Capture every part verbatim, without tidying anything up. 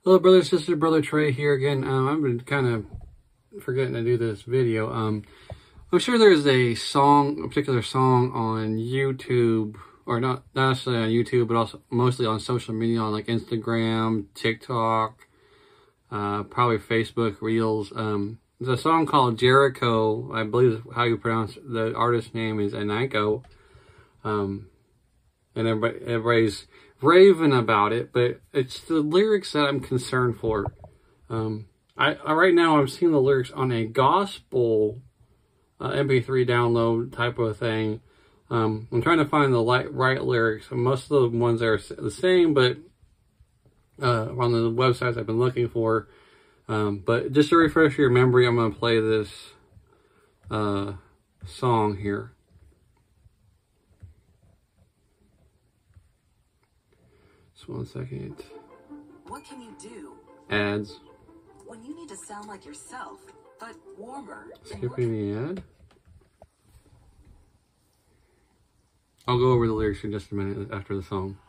Hello, brother, sister, brother Trey here again. Um, I've been kind of forgetting to do this video. Um, I'm sure there's a song, a particular song on YouTube, or not, not necessarily on YouTube, but also mostly on social media, on like Instagram, TikTok, uh, probably Facebook Reels. Um, there's a song called Jericho. I believe is how you pronounce it. The artist's name is Iniko. Um, and everybody, everybody's raving about it, but it's the lyrics that I'm concerned for. Um, I, I right now I'm seeing the lyrics on a gospel uh, M P three download type of thing. Um, I'm trying to find the right, right lyrics. Most of the ones are the same, but uh, on the websites I've been looking for. Um, but just to refresh your memory, I'm going to play this uh, song here. Just one second. What can you do? Ads. When you need to sound like yourself, but warmer. Skipping the ad. I'll go over the lyrics in just a minute after the song.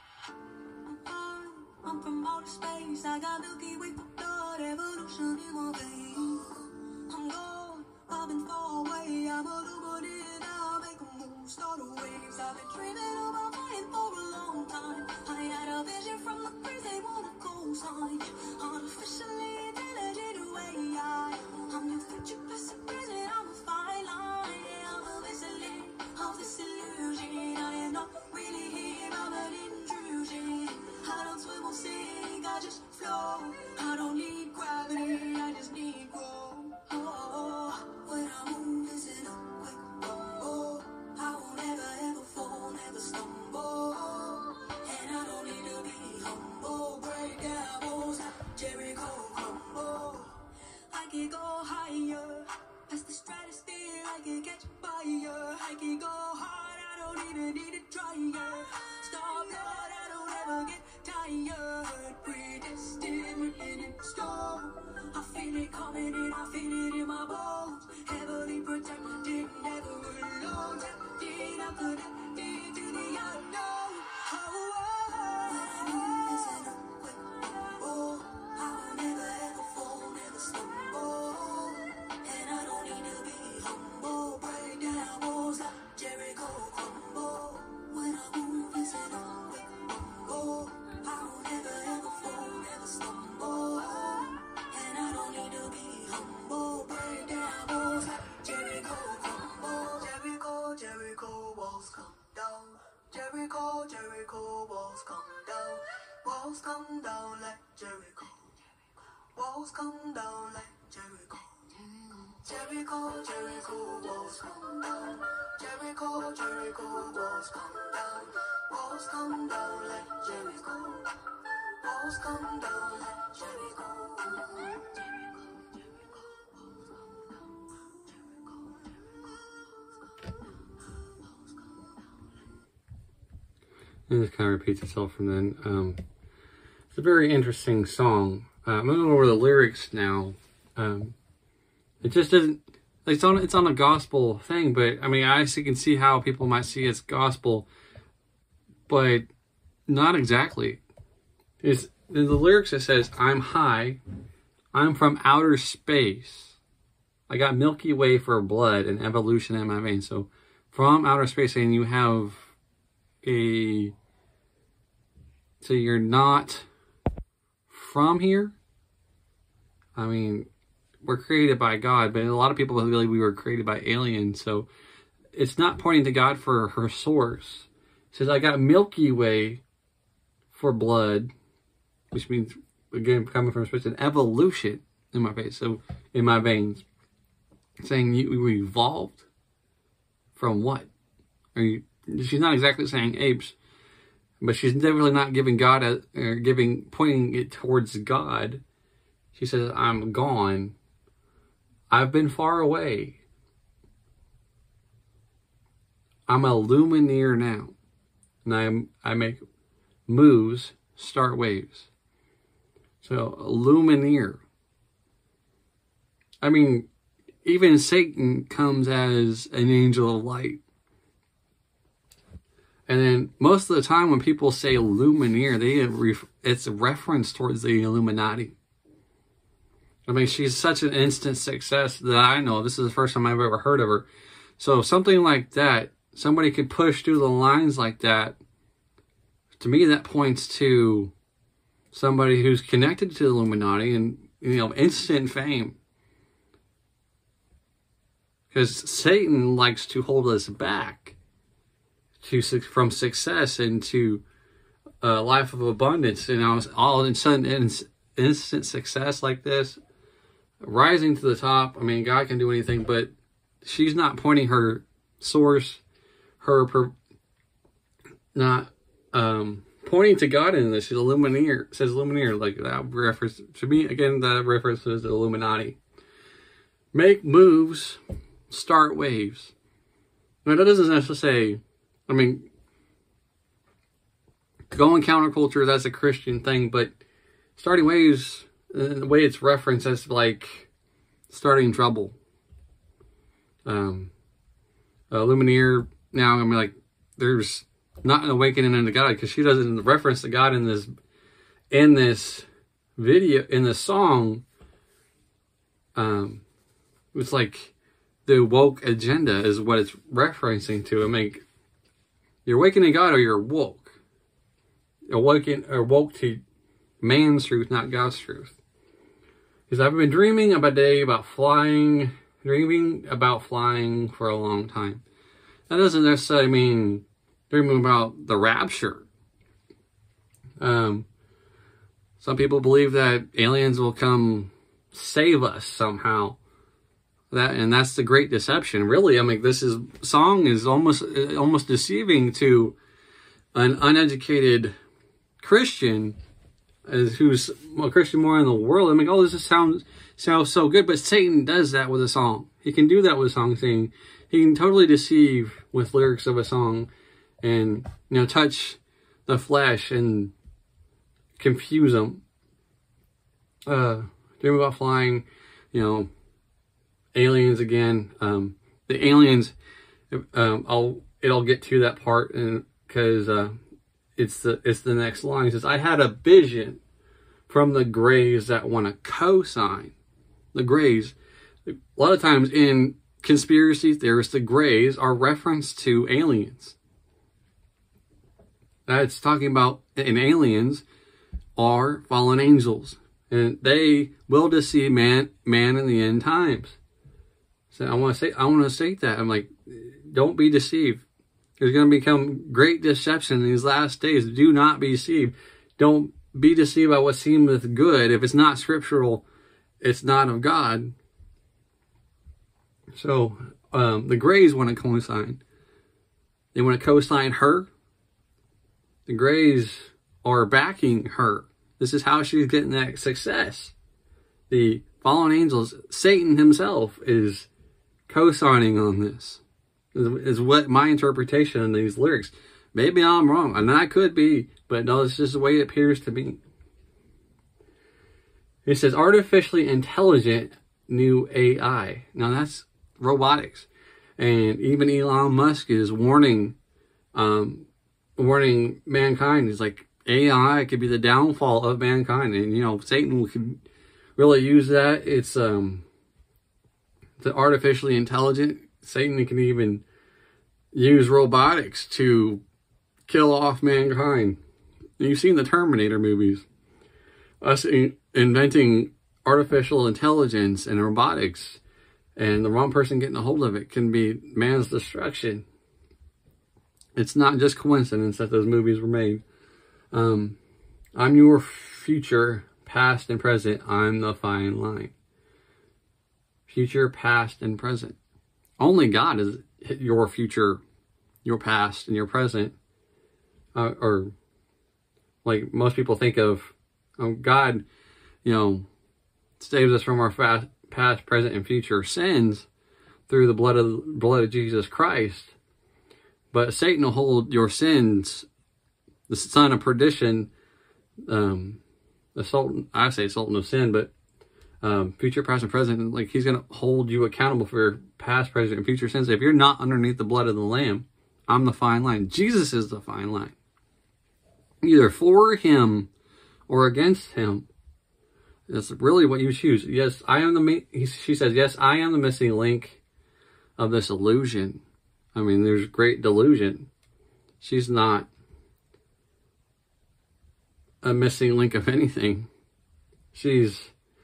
I'm from outer space. I got Milky Way for blood, evolution in my veins. I'm gone, I've been far away. I'm illuminated, I'll make a move, start a waves. I've been dreaming about flying for a long time. I had a vision from the crazy wanna go sign. Artificially intelligent A I. I'm your future plus a present, I'm a fine line. I'm a vessel of this illusion. I am not really here, I'm an intrusion. I don't swim or sink, I just flow. I don't need gravity, I just need growth. Oh, when I move, it's in a quick rumble. I won't ever ever fall, never stumble. And I don't need to be humble. Break down walls like Jericho crumble. I can go higher, past the stratosphere, I can catch fire. I can go hard, I don't even need to try it. Stop blood, I don't ever get tired. Predestined, written in stone. I feel it coming in, I feel it in my bones. Heavily protected, never alone. Tapped in, I'm connected to the unknown. Oh, oh, oh. When I move, it's in a quick rumble. I will never ever fall, never stumble. And I don't need to be humble. Break down walls like Jericho crumble. When I move, it's in a quick rumble. I will never ever fall, never stumble. And I don't need to be humble. Break down walls like Jericho crumble. Jericho, Jericho, walls come down. Jericho, Jericho, walls come down. Walls come down like Jericho. Walls come down like Jericho. Jericho, Jericho, walls come down. Jericho, Jericho, walls come down. Walls come down like Jericho. Walls come down like Jericho. And this kind of repeats itself from then. Um, it's a very interesting song. Uh, I'm going over the lyrics now. Um, it just doesn't. It's on. It's on a gospel thing, but I mean, I actually can see how people might see it's gospel, but not exactly. Is the lyrics that says, "I'm high, I'm from outer space. I got Milky Way for blood and evolution in my veins." So, from outer space, and you have a. So you're not from here. I mean, we're created by God, but a lot of people believe we were created by aliens. So it's not pointing to God for her source. It says, I got Milky Way for blood, which means, again, coming from space, an evolution in my face, so in my veins. Saying you we evolved from what? Are you, she's not exactly saying apes, but she's definitely not giving God a, or giving, pointing it towards God. She says, I'm gone. I've been far away. I'm a lumineer now. And I'm, I make moves, start waves. So, a lumineer. I mean, even Satan comes as an angel of light. And then most of the time when people say Lumineer, they ref it's a reference towards the Illuminati. I mean, she's such an instant success that I know. This is the first time I've ever heard of her. So something like that, somebody could push through the lines like that. To me, that points to somebody who's connected to the Illuminati and, you know, instant fame. Because Satan likes to hold us back to from success into a life of abundance. And you know, all of a sudden, instant success like this, rising to the top. I mean, God can do anything, but she's not pointing her source, her per, not um, pointing to God in this. She's a Lumineer. Says Lumineer, like that reference to me again. That references the Illuminati. Make moves, start waves. Now that doesn't necessarily say. I mean, going counterculture, that's a Christian thing, but starting waves, the way it's referenced as like starting trouble. Um, uh, Lumineer, now I'm like, there's not an awakening into God, because she doesn't reference to God in this, in this video, in this song. Um, it's like the woke agenda is what it's referencing to. I mean, you're awakening God or you're woke. Awaken or woke to man's truth, not God's truth. Because I've been dreaming about a day about flying, dreaming about flying for a long time. That doesn't necessarily mean dreaming about the rapture. Um, some people believe that aliens will come save us somehow. That and that's the great deception. Really, I mean, this is song is almost almost deceiving to an uneducated Christian, as who's a Christian more in the world. I mean, oh, this is, sounds sounds so good, but Satan does that with a song. He can do that with a song. Saying he can totally deceive with lyrics of a song, and you know, touch the flesh and confuse them. Uh, dream about flying, you know. Aliens again. Um, the aliens. Um, I'll. It'll get to that part, and because uh, it's the it's the next line. It says, "I had a vision from the grays that want to co-sign." The grays. A lot of times in conspiracy theorists, the grays are reference to aliens. That's talking about, and aliens are fallen angels, and they will deceive man man in the end times. So I want to say, I want to state that. I'm like, don't be deceived. There's going to become great deception in these last days. Do not be deceived. Don't be deceived by what seemeth good. If it's not scriptural, it's not of God. So um, the Greys want to co-sign. They want to co-sign her. The Greys are backing her. This is how she's getting that success. The fallen angels, Satan himself is co-signing on this, is what my interpretation of these lyrics. Maybe I'm wrong, and I could be, but no, it's just the way it appears to me. It says artificially intelligent new A I. Now that's robotics, and even Elon Musk is warning, um, warning mankind. He's like, A I could be the downfall of mankind, and you know, Satan could really use that. It's um. The artificially intelligent. Satan can even use robotics to kill off mankind. You've seen the Terminator movies. Us in inventing artificial intelligence and robotics, and the wrong person getting a hold of it can be man's destruction. It's not just coincidence that those movies were made. Um, I'm your future, past and present. I'm the fine line. Future, past, and present. Only God is your future, your past, and your present. Uh, or, like most people think of, um, God, you know, saves us from our fast, past, present, and future sins through the blood of blood of Jesus Christ. But Satan will hold your sins, the son of perdition, um, the sultan. I say sultan of sin, but Um, future, past, and present, like he's going to hold you accountable for your past, present, and future sins. If you're not underneath the blood of the Lamb, I'm the fine line. Jesus is the fine line. Either for him or against him. That's really what you choose. Yes, I am the, he, she says, yes, I am the missing link of this illusion. I mean, there's great delusion. She's not a missing link of anything. She's,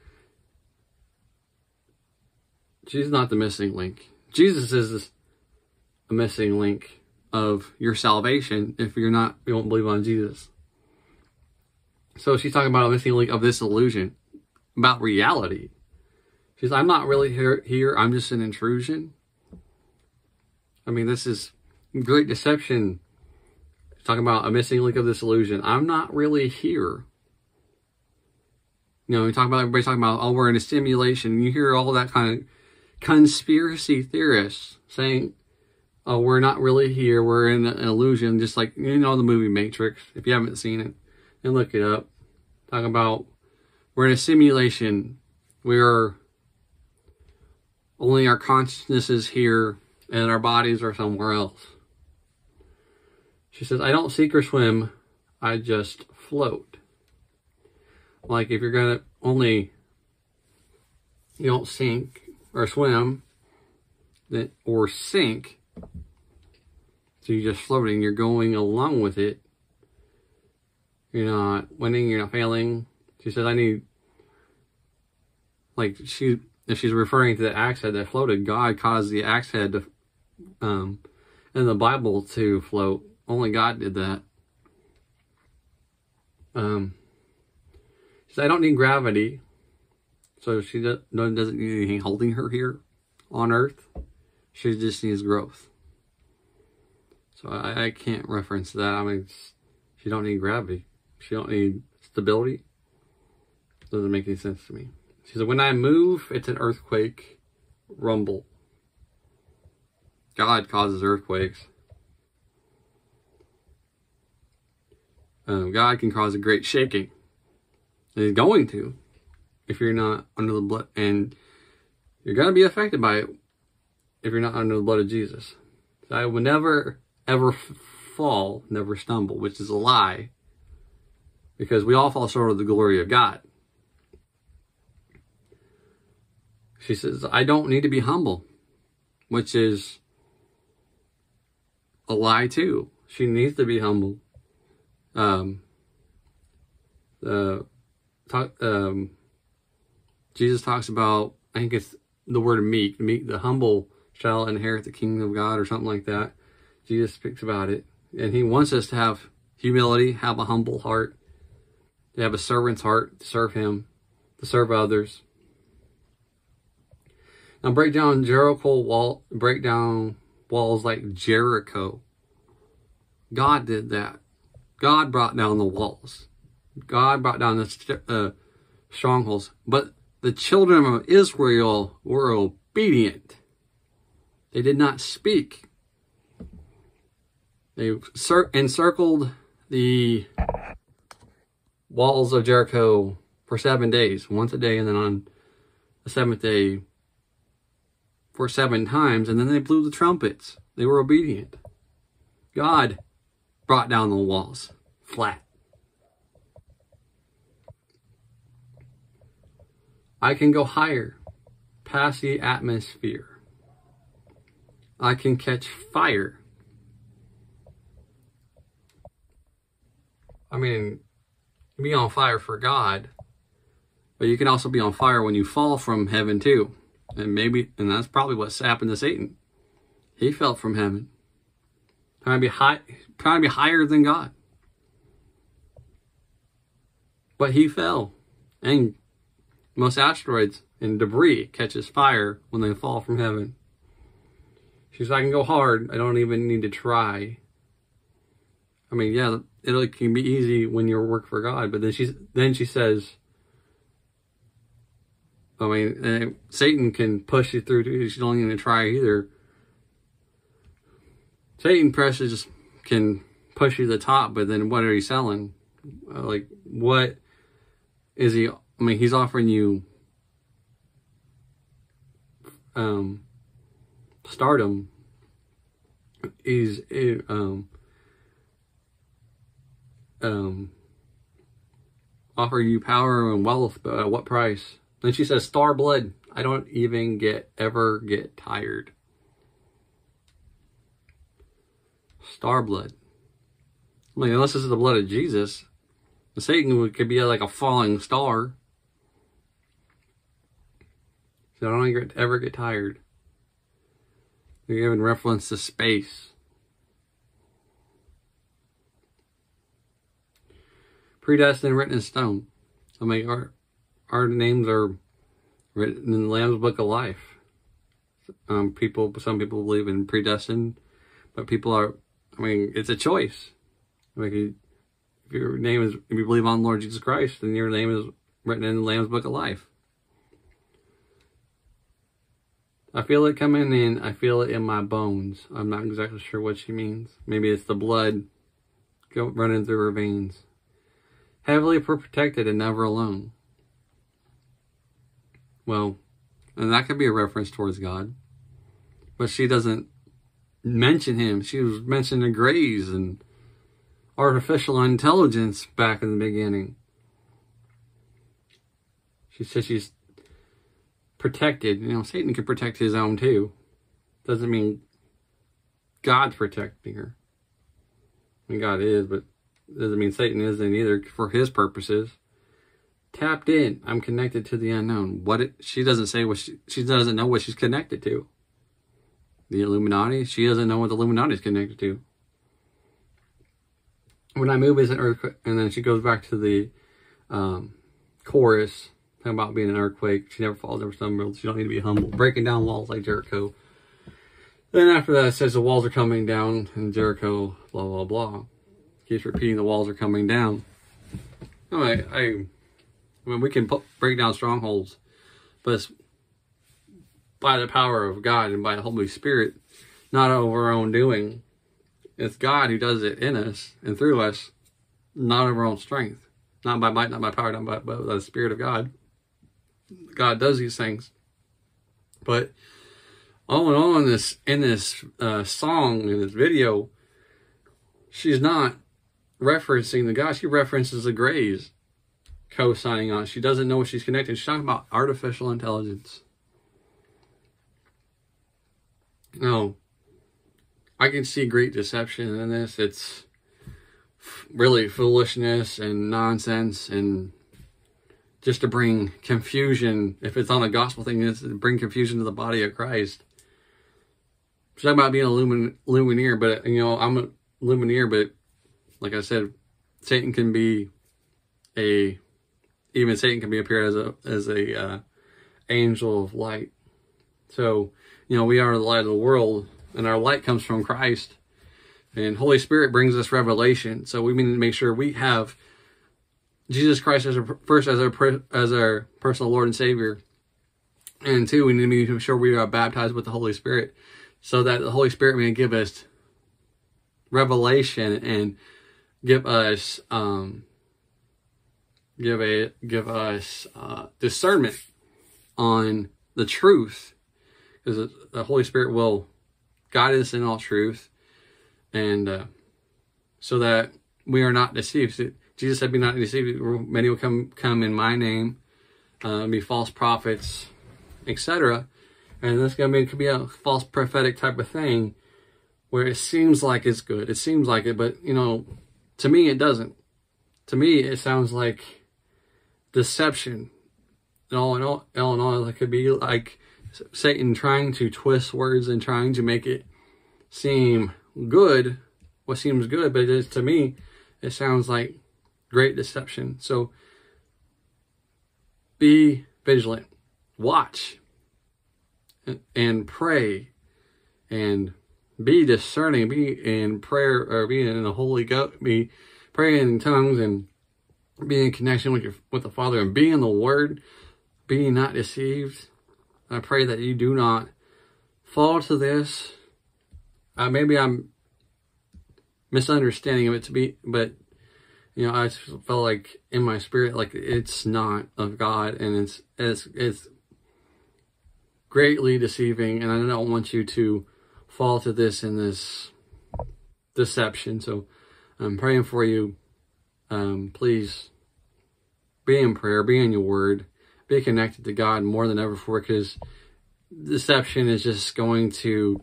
she's not the missing link. Jesus is a missing link of your salvation if you're not, you don't believe on Jesus. So she's talking about a missing link of this illusion, about reality. She's, I'm not really here, here. I'm just an intrusion. I mean, this is great deception. She's talking about a missing link of this illusion. I'm not really here. You know, we talk about, everybody's talking about, oh, we're in a simulation. You hear all that kind of conspiracy theorists saying, oh, we're not really here. We're in an illusion. Just like, you know, the movie Matrix. If you haven't seen it, then look it up. Talking about, we're in a simulation. We're only our consciousness is here and our bodies are somewhere else. She says, I don't sink or swim. I just float. Like if you're going to only, you don't sink or swim then, or sink. So you're just floating. You're going along with it. You're not winning. You're not failing. She says, I need, like she, if she's referring to the axe head that floated, God caused the axe head to, um, in the Bible to float. Only God did that. Um, she said, I don't need gravity. So she doesn't need anything holding her here on earth. She just needs growth. So I, I can't reference that. I mean, she don't need gravity. She don't need stability. Doesn't make any sense to me. She said, when I move, it's an earthquake rumble. God causes earthquakes. Um, God can cause a great shaking. And he's going to. If you're not under the blood. And you're going to be affected by it. If you're not under the blood of Jesus. So I will never, ever fall. Never stumble. Which is a lie. Because we all fall short of the glory of God. She says, I don't need to be humble. Which is a lie too. She needs to be humble. Um, uh, talk, um, Jesus talks about, I think it's the word meek. Meek, the humble shall inherit the kingdom of God or something like that. Jesus speaks about it. And he wants us to have humility, have a humble heart, to have a servant's heart, to serve him, to serve others. Now break down Jericho wall, break down walls like Jericho. God did that. God brought down the walls. God brought down the uh, strongholds. But the children of Israel were obedient. They did not speak. They encircled the walls of Jericho for seven days. Once a day, and then on the seventh day for seven times. And then they blew the trumpets. They were obedient. God brought down the walls flat. I can go higher, past the atmosphere. I can catch fire. I mean, be on fire for God, but you can also be on fire when you fall from heaven too. And maybe, and that's probably what's happened to Satan. He fell from heaven. Trying to be high, trying to be higher than God. But he fell. And most asteroids and debris catches fire when they fall from heaven. She says, I can go hard. I don't even need to try. I mean, yeah, it can be easy when you work for God. But then she, then she says, I mean, Satan can push you through too. She don't even try either. Satan presses can push you to the top, but then what are you selling? Uh, like, what is he? I mean, he's offering you um, stardom. he's um um offer you power and wealth, but at what price? Then she says, star blood. I don't even get ever get tired. Star blood. I mean, unless this is the blood of Jesus, Satan could be like a falling star. So I don't ever get tired. They're giving reference to space. Predestined, written in stone. I mean, our, our names are written in the Lamb's Book of Life. Um, people, some people believe in predestined, but people are, I mean, it's a choice. Like, if your name is, if you believe on Lord Jesus Christ, then your name is written in the Lamb's Book of Life. I feel it coming in. I feel it in my bones. I'm not exactly sure what she means. Maybe it's the blood go, running through her veins. Heavily protected and never alone. Well, and that could be a reference towards God. But she doesn't mention him. She was mentioning grays and artificial intelligence back in the beginning. She says she's protected. You know, Satan can protect his own too. Doesn't mean God's protecting her. I mean, God is, but doesn't mean Satan isn't either for his purposes. Tapped in. I'm connected to the unknown. What it, she doesn't say what she, she doesn't know what she's connected to. The Illuminati. She doesn't know what the Illuminati is connected to. When I move is an earthquake, and then she goes back to the um, chorus talking about being an earthquake. She never falls, never stumbles. She don't need to be humble. Breaking down walls like Jericho. Then after that, it says the walls are coming down, and Jericho, blah blah blah. Keeps repeating the walls are coming down. No, I, I, I mean, we can put, break down strongholds, but it's by the power of God and by the Holy Spirit, not of our own doing. It's God who does it in us and through us, not of our own strength. Not by might, not by power, not by, by the Spirit of God. God does these things. But all in all, in this, in this uh, song, in this video, she's not referencing the God. She references the Greys co-signing on. She doesn't know what she's connected. She's talking about artificial intelligence. No, I can see great deception in this. It's really foolishness and nonsense, and just to bring confusion. If it's on a gospel thing, it's to bring confusion to the body of Christ. She's talking about being a lumin lumineer, but you know, I'm a lumineer, but like I said, Satan can be a, even Satan can be appear as a as a uh, angel of light. So, you know, we are the light of the world, and our light comes from Christ. And Holy Spirit brings us revelation. So we need to make sure we have Jesus Christ as our, first as our as our personal Lord and Savior. And two, we need to make sure we are baptized with the Holy Spirit, so that the Holy Spirit may give us revelation and give us um, give a give us uh, discernment on the truth, because the Holy Spirit will guide us in all truth, and uh, so that we are not deceived. Jesus said, "Be not deceived. Many will come come in my name, uh, be false prophets, et cetera" And this gonna be could be a false prophetic type of thing, where it seems like it's good. It seems like it, but you know, to me it doesn't. To me, it sounds like deception. And all in all, all in all, it could be like Satan trying to twist words and trying to make it seem good, what seems good, but it is, to me, it sounds like great deception. So be vigilant, watch, and, and pray, and be discerning, be in prayer, or be in the Holy Ghost, be praying in tongues, and be in connection with your with the Father, and be in the Word, be not deceived. I pray that you do not fall to this. Uh, maybe I'm misunderstanding of it to be, but you know, I felt like in my spirit, like it's not of God, and it's it's it's greatly deceiving, and I don't want you to fall to this in this deception. So I'm praying for you. Um, please be in prayer, be in your word, be connected to God more than ever before, because deception is just going to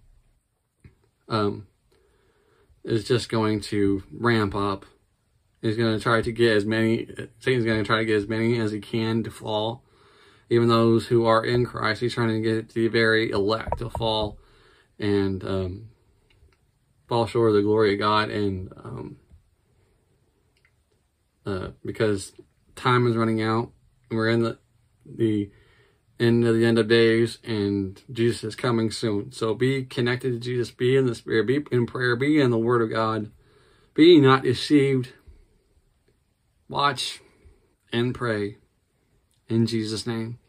um, is just going to ramp up. He's going to try to get as many, Satan's going to try to get as many as he can to fall. Even those who are in Christ, he's trying to get the very elect to fall and um, fall short of the glory of God. And um, uh, because time is running out, and we're in the the end of the end of days, and Jesus is coming soon. So be connected to Jesus, be in the Spirit, be in prayer, be in the Word of God, be not deceived. Watch and pray in Jesus' name.